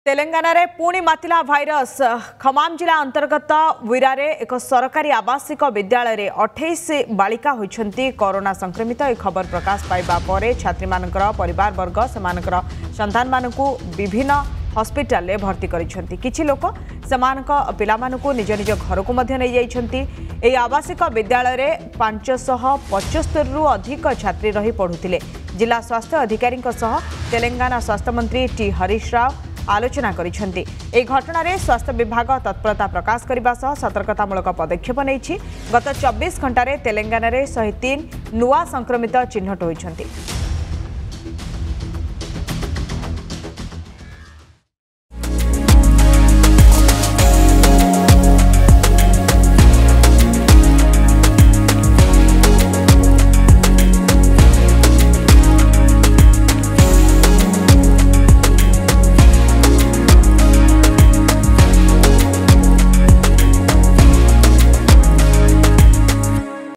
तेलंगाना रे पुणी Matjila virus Khammam जिला अंतर्गत विरारे एक सरकारी आवासिक विद्यालय रे 28 बालिका होइछंती कोरोना संक्रमित। ए खबर प्रकाश पाइबा परे छात्री मानकर परिवार वर्ग सेमानकर संतान मानकु विभिन्न हॉस्पिटल रे भर्ती करिछंती। किछि लोक सेमानक पिला मानकु निज निज घर को मध्य नै जाइछंती। ए आवासिक विद्यालय रे 575 रु अधिक छात्री रही पढुतिले। जिला स्वास्थ्य अधिकारी सह तेलंगाना स्वास्थ्य मंत्री टी हरीश राव आलोचना करिसेंती। ए घटना रे स्वास्थ्य विभाग तत्परता प्रकाश करबा सह सतर्कतामूलक पदक्षेप नैछि। गत 24 घंटा रे तेलंगाना रे 103 नुआ संक्रमित चिन्हट होइछंती।